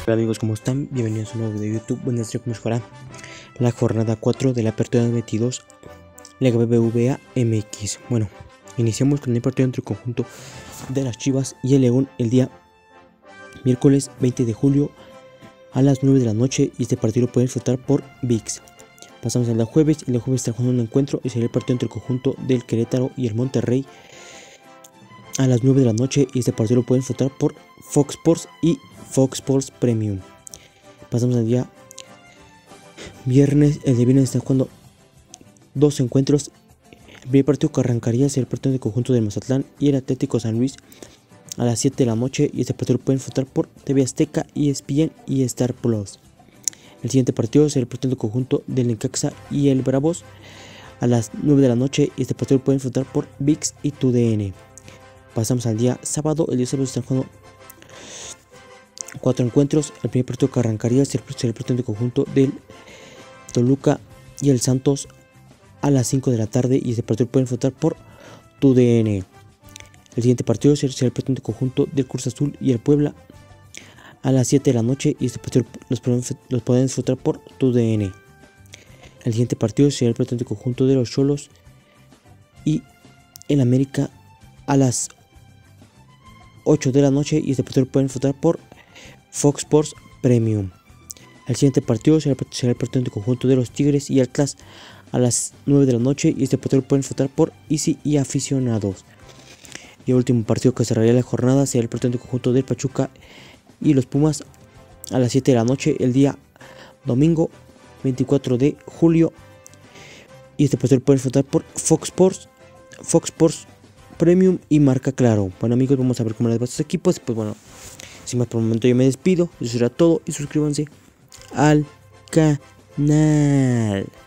Hola amigos, ¿cómo están? Bienvenidos a un nuevo video de YouTube donde les cómo jugará la jornada 4 de la apertura 22 Liga BBVA MX. Bueno, iniciamos con el partido entre el conjunto de las Chivas y el León el día miércoles 20 de julio a las 9 de la noche, y este partido lo pueden disfrutar por ViX. Pasamos al día jueves, y el jueves está jugando un encuentro y será el partido entre el conjunto del Querétaro y el Monterrey a las 9 de la noche, y este partido lo pueden disfrutar por Fox Sports y Fox Sports Premium. Pasamos al día viernes. El de viernes está jugando dos encuentros. El primer partido que arrancaría será el partido del conjunto del Mazatlán y el Atlético San Luis a las 7 de la noche, y este partido lo pueden disfrutar por TV Azteca, ESPN y Star Plus. El siguiente partido será el partido del conjunto del Necaxa y el Bravos a las 9 de la noche, y este partido lo pueden disfrutar por ViX y TUDN. Pasamos al día sábado. El día sábado están jugando cuatro encuentros. El primer partido que arrancaría será el partido del conjunto del Toluca y el Santos a las 5 de la tarde, y este partido lo pueden disfrutar por TUDN. El siguiente partido será el partido del conjunto del Cruz Azul y el Puebla a las 7 de la noche, y este partido los pueden disfrutar por TUDN. El siguiente partido será el partido del conjunto de los Xolos y el América a las 8 de la noche, y este partido lo pueden disfrutar por Fox Sports Premium. El siguiente partido será el partido del conjunto de los Tigres y Atlas a las 9 de la noche, y este partido lo pueden disfrutar por Easy y Aficionados. Y el último partido que cerraría la jornada será el partido del conjunto del Pachuca y los Pumas a las 7 de la noche el día domingo 24 de julio, y este partido lo pueden disfrutar por Fox Sports Premium y Marca Claro. Bueno amigos, vamos a ver cómo les va a estos equipos. Pues bueno, sin más por el momento yo me despido. Eso será todo, y suscríbanse al canal.